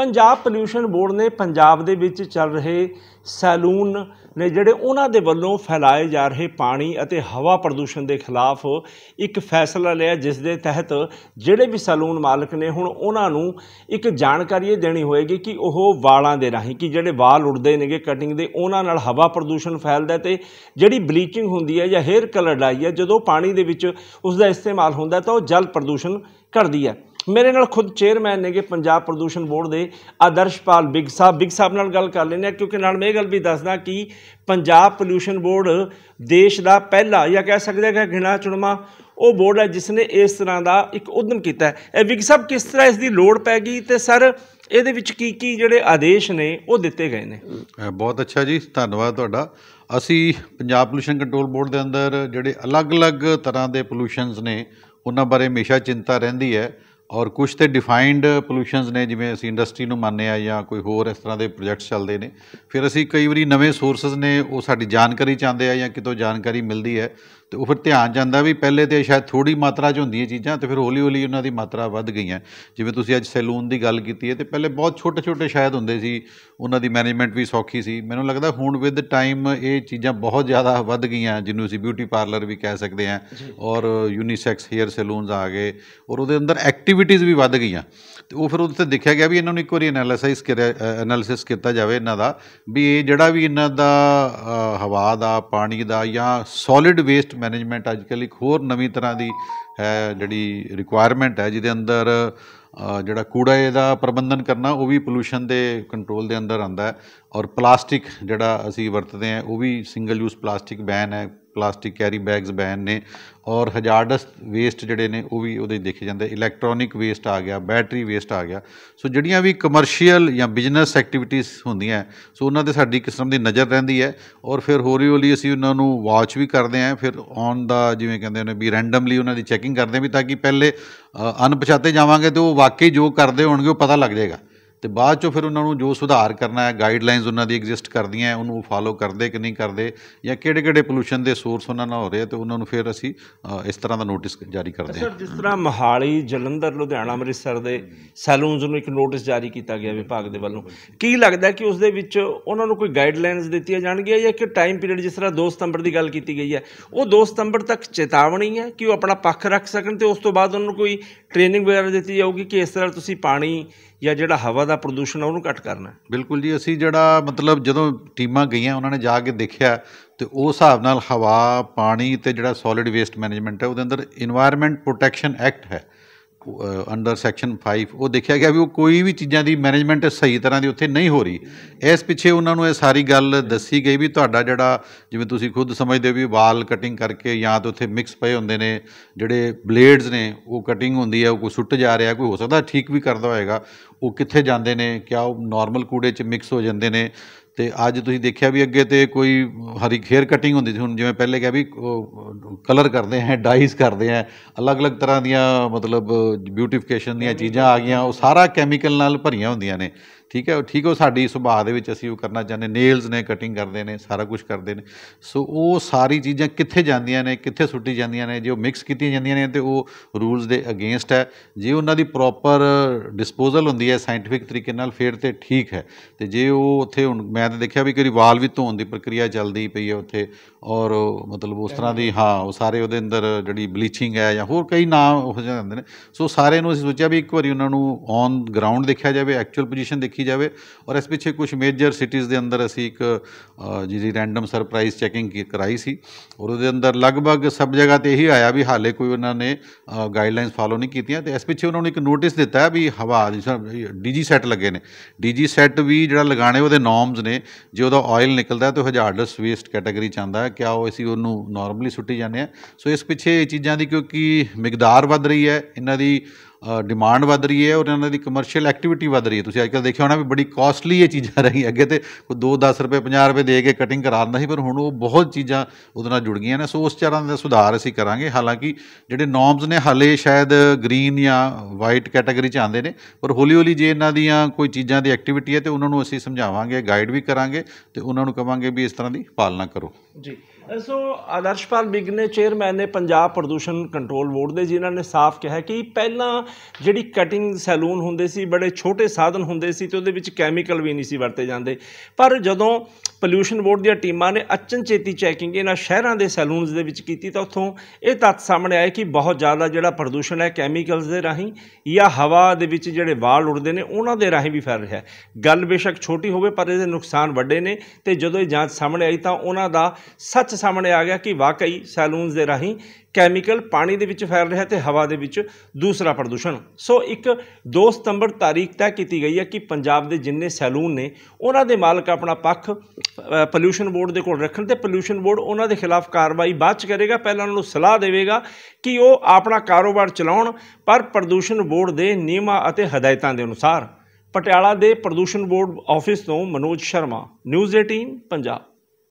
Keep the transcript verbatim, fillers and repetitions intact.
Punjab pollution board ने पंजाब दे विच चल रहे सैलून ने जिहड़े उन्हां दे वल्लों फैलाए जा रहे पानी अते हवा प्रदूषण के खिलाफ एक फैसला लिया, जिस दे तहत जिहड़े भी सैलून मालक ने हुण उन्हां नूं एक जानकारी देनी होएगी कि वह वालां दे राहीं कि जिहड़े वाल उड़दे नेगे कटिंग दे उन्हां नाल हवा प्रदूषण फैलदा ते जिहड़ी ब्लीचिंग हुंदी है या हेयर कलर डाई है जदों पानी दे विच उसदा इस्तेमाल हुंदा तां ओह जल प्रदूषण करदी है। मेरे नाल खुद चेयरमैन ने पंजाब प्रदूषण बोर्ड के आदर्शपाल बिग साहब बिग साहब नाल गल कर लेने, क्योंकि नाल मैं गल भी दसदा कि पंजाब पोल्यूशन बोर्ड देश का पहला या कह सकते हैं कि गिना चुनवा वो बोर्ड है जिसने इस तरह का एक उद्यम किया है। बिग साहब किस तरह इसकी लोड़ पै गई तो सर ये की की जिहड़े आदेश ने वो दिते गए ने? बहुत अच्छा जी, धन्यवाद तुहाडा। असी पंजाब पोल्यूशन कंट्रोल बोर्ड के अंदर जिहड़े अलग अलग तरह के पोल्यूशनस ने उन्हां बारे हमेशा चिंता रहिंदी है, और कुछ तो डिफाइंड पोल्यूशनस ने जिमें असी इंडस्ट्री नूं माने आ या कोई होर इस तरह के प्रोजैक्ट्स चलते हैं। फिर असी कई बारी नवे सोर्सिस ने वो साडी जानकारी चाहते हैं या कितों जानकारी मिलती है तो वो फिर ध्यान जाता भी पहले तो शायद थोड़ी मात्रा च होंदी चीज़ां, तो फिर हौली हौली उन्हां दी मात्रा वध गई है। जिवें तुसीं अज सैलून की गल की है तो पहले बहुत छोटे छोटे शायद होंदे सी, उन्हां दी मैनेजमेंट भी सौखी सी। मैनूं लगदा हुण विद टाइम ये चीज़ां बहुत ज़्यादा वध गईयां, जिन्हों असीं ब्यूटी पार्लर भी कह सकते हैं, और यूनीसैक्स हेयर सैलूनस आ गए, और उहदे अंदर एक्टिविटीज़ भी वध गईयां। तो वो फिर उत्थे देखा गया भी इन्हों एक बार एनालिसिस कर एनालिसिस किया जाए इन्हों का भी ये जोड़ा भी इन्हों का हवा का पानी का या सॉलिड वेस्ट मैनेजमेंट अजकल एक होर नवी तरह की है जी रिक्वायरमेंट है, जिदे अंदर जोड़ा कूड़ा का प्रबंधन करना वो भी पोल्यूशन के कंट्रोल के अंदर आता है। और प्लास्टिक जोड़ा असी वरतते हैं वो भी सिंगल यूज प्लास्टिक बैन है, प्लास्टिक कैरी बैग्स बैन ने, और हजारडस वेस्ट जोड़े ने वो भी वो देखे जाते। इलैक्ट्रॉनिक वेस्ट आ गया, बैटरी वेस्ट आ गया। सो जड़ियाँ भी कमर्शियल या बिजनस एक्टिविटीज़ होंदियां सो उन्होंने साडी किस्म की नज़र रहिंदी है, और फिर हौली हौली असीं उन्होंने वॉच भी करते हैं। फिर ऑन द जिवें कहते हैं भी रैंडमली उन्होंने चैकिंग करते हैं भी, ताकि पहले अनपछाते जावांगे तो वो वाकई जो करते होणगे वो पता लग जाएगा, तो बाद चो फिर उन्होंने जो सुधार करना है गाइडलाइनस उन्होंने एग्जिस्ट करदियां उन्होंने फॉलो करते कि नहीं करते, या किहड़े किहड़े पोल्यूशन के सोर्स उन्होंने हो रहे, तो उन्होंने फिर असी इस तरह का नोटिस जारी करते हैं। सर जिस तरह मोहाली, जलंधर, लुधियाना, अमृतसर के सैलूनस नूं एक नोटिस जारी किया गया विभाग के वालों, की लगता है कि उस दे विच उन्होंने कोई गाइडलाइनस दित्तियां जाणगियां या एक टाइम पीरियड जिस तरह दो सितंबर की गल की गई है वो दो सितंबर तक चेतावनी है कि वो अपना पक्ष रख सकन, तो उस तो बाद उन्होंने कोई ट्रेनिंग वगैरह दी जाऊगी कि इस तरह तुसीं पानी या जिहड़ा हवा का प्रदूषण उन्होंने घट करना है? बिल्कुल जी, असी जिहड़ा मतलब जदों टीमां गईयां उन्होंने जाके देखा तो उस हिसाब नाल हवा पानी ते जिहड़ा सॉलिड वेस्ट मैनेजमेंट है उहदे अंदर इन्वायरमेंट प्रोटैक्शन एक्ट है अंडर सैक्शन फाइव, वो देखा गया भी वो कोई भी चीज़ों की मैनेजमेंट सही तरह की उत्थे नहीं हो रही। इस पिछे उन्होंने ये सारी गल दसी गई भी तुहाडा जिहड़ा जिवें तुसीं खुद समझते हो भी वाल कटिंग करके या तो उत्थे मिक्स पे होंदे ने जिहड़े ब्लेड्स ने वो कटिंग होंदी है, वो कोई सुट जा रहा, कोई हो सकता ठीक भी करता होएगा, वो कित्थे जांदे ने, क्या वो नॉर्मल कूड़े च मिक्स हो जाते हैं। तो अज तुसीं देखिया भी अगे तो कोई हरी हेयर कटिंग होंदी सी, हुण जिवें पहले क्या भी कलर करते हैं, डाइज करते हैं, अलग अलग तरह दियां मतलब ब्यूटिफिकेशन दियां चीज़ां आ गईयां, वो सारा कैमिकल नाल भरियां होंदियां ने। ठीक है, ठीक है, साडी सुभाਅ दे विच असीं वो करना चाहते, नेल्स ने कटिंग करते हैं, सारा कुछ करते हैं। सो वो सारी चीज़ां कित्थे जांदियां ने, कित्थे सुट्टी जांदियां ने, जो मिक्स कीतियां जांदियां ने तो वो रूल्स दे अगेंस्ट है। जे उन्हां दी प्रॉपर डिस्पोजल होंदी है साइंटिफिक तरीके नाल फिर तो ठीक है, तो जे वो उत्थे हुण मैं तो देखा भी कई वाल भी धोण की प्रक्रिया चलती पई है उत्थे, और मतलब उस तरह की हाँ वो सारे उहदे अंदर जिहड़ी ब्लीचिंग है या होर कई नाम हो जाते हैं। सो सारे नूं असीं सोचिया भी एक बारी उन्होंने ऑन ग्राउंड देखा जाए, एक्चुअल पोजीशन देखी जाए, और इस पिछे कुछ मेजर सिटीज़ के अंदर असी एक जी रैंडम सरप्राइज चैकिंग कराई सी, और उसके अंदर लगभग सब जगह तो यही आया भी हाले कोई उन्होंने गाइडलाइनस फॉलो नहीं कीतियां। तो इस पिछे उन्होंने एक नोटिस दिता है भी हवा डी जी सैट लगे ने, डी जी सैट भी जो लगाने वो नॉर्म्स ने, जो वह ऑयल निकलता है तो हजारडस वेस्ट कैटेगरी च आंदा है, क्या वो असीं उन्होंने नॉर्मली सुट्टी जाने हैं। सो इस पिछे चीज़ों की क्योंकि मिकदार वध रही है, इन्हां दी डिमांड वध रही है, और इन्हों की कमर्शियल एक्टिविटी वध रही है। तुसीं अजकल देखिया होना भी बड़ी कॉस्टली ये चीज़ां रही, अगे तो कोई दो दस रुपए पचास रुपए दे के कटिंग करा दिंदा सी, पर हुण वो बहुत चीज़ां उहदे नाल जुड़ गईयां ने। सो उस तरह का सुधार असीं करांगे। हालांकि जिहड़े नॉर्म्स ने हाले शायद ग्रीन या वाइट कैटेगरी च आंदे ने, पर हौली हौली जे इन्हां दियां कोई चीज़ां दी एक्टिविटी है तो उन्होंने असीं समझावांगे, गाइड भी करांगे, तो उन्होंने कहांगे भी इस तरह की पालना करो। जी। ਸੋ ਆਦਰਸ਼ਪਾਲ ਬਿੱਗ ਨੇ ਚੇਅਰਮੈਨ ਨੇ ਪੰਜਾਬ ਪ੍ਰਦੂਸ਼ਣ ਕੰਟਰੋਲ ਬੋਰਡ ਦੇ, ਜਿਨ੍ਹਾਂ ਨੇ ਸਾਫ਼ ਕਿਹਾ ਕਿ ਪਹਿਲਾਂ ਜਿਹੜੀ ਕਟਿੰਗ ਸੈਲੂਨ ਹੁੰਦੇ ਸੀ ਬੜੇ ਛੋਟੇ ਸਾਧਨ ਹੁੰਦੇ ਸੀ ਅਤੇ ਉਹਦੇ ਵਿੱਚ ਕੈਮੀਕਲ ਵੀ ਨਹੀਂ ਸੀ ਵਰਤੇ ਜਾਂਦੇ, ਪਰ ਜਦੋਂ ਪੋਲਿਊਸ਼ਨ ਬੋਰਡ ਦੀਆਂ ਟੀਮਾਂ ਨੇ ਅਚਨਚੇਤੀ ਚੈਕਿੰਗ ਇਹਨਾਂ ਸ਼ਹਿਰਾਂ ਦੇ ਸੈਲੂਨਸ ਦੇ ਵਿੱਚ ਕੀਤੀ ਤਾਂ ਉੱਥੋਂ ਇਹ ਤੱਥ ਸਾਹਮਣੇ ਆਏ ਕਿ ਬਹੁਤ ਜ਼ਿਆਦਾ ਜਿਹੜਾ ਪ੍ਰਦੂਸ਼ਣ ਹੈ ਕੈਮੀਕਲਸ ਦੇ ਰਾਹੀਂ ਜਾਂ ਹਵਾ ਦੇ ਵਿੱਚ ਜਿਹੜੇ ਵਾਲ ਉੱਡਦੇ ਨੇ ਉਹਨਾਂ ਦੇ ਰਾਹੀਂ ਵੀ ਫੈਲ ਰਿਹਾ। ਗੱਲ ਬੇਸ਼ੱਕ ਛੋਟੀ ਹੋਵੇ ਪਰ ਇਹਦੇ ਨੁਕਸਾਨ ਵੱਡੇ ਨੇ, ਅਤੇ ਜਦੋਂ ਇਹ ਜਾਂਚ ਸਾਹਮਣੇ ਆਈ ਤਾਂ ਉਹਨਾਂ ਦਾ ਸੱਚ ਸਾਹਮਣੇ ਆ ਗਿਆ ਕਿ ਵਾਕਈ ਸੈਲੂਨਸ ਦੇ ਰਾਹੀਂ ਕੈਮੀਕਲ ਪਾਣੀ ਦੇ ਵਿੱਚ ਫੈਲ ਰਿਹਾ ਅਤੇ ਹਵਾ ਦੇ ਵਿੱਚ ਦੂਸਰਾ ਪ੍ਰਦੂਸ਼ਣ। ਸੋ ਇੱਕ ਦੋ ਸਤੰਬਰ ਤਾਰੀਖ ਤੈਅ ਕੀਤੀ ਗਈ ਹੈ ਕਿ ਪੰਜਾਬ ਦੇ ਜਿੰਨੇ ਸੈਲੂਨ ਨੇ ਉਹਨਾਂ ਦੇ ਮਾਲਕ ਆਪਣਾ ਪੱਖ ਪੋਲਿਊਸ਼ਨ ਬੋਰਡ ਦੇ ਕੋਲ ਰੱਖਣ, ਅਤੇ ਪੋਲਿਊਸ਼ਨ ਬੋਰਡ ਉਹਨਾਂ ਦੇ ਖਿਲਾਫ ਕਾਰਵਾਈ ਬਾਅਦ 'ਚ ਕਰੇਗਾ। ਪਹਿਲਾਂ ਉਹਨਾਂ ਨੂੰ ਸਲਾਹ ਦੇਵੇਗਾ ਕਿ ਉਹ ਆਪਣਾ ਕਾਰੋਬਾਰ ਚਲਾਉਣ, ਪਰ ਪ੍ਰਦੂਸ਼ਣ ਬੋਰਡ ਦੇ ਨਿਯਮਾਂ ਅਤੇ ਹਦਾਇਤਾਂ ਦੇ ਅਨੁਸਾਰ। ਪਟਿਆਲਾ ਦੇ ਪ੍ਰਦੂਸ਼ਣ ਬੋਰਡ ਆਫਿਸ ਤੋਂ ਮਨੋਜ ਸ਼ਰਮਾ, ਨਿਊਜ਼ ਅਠਾਰਾਂ ਪੰਜਾਬ।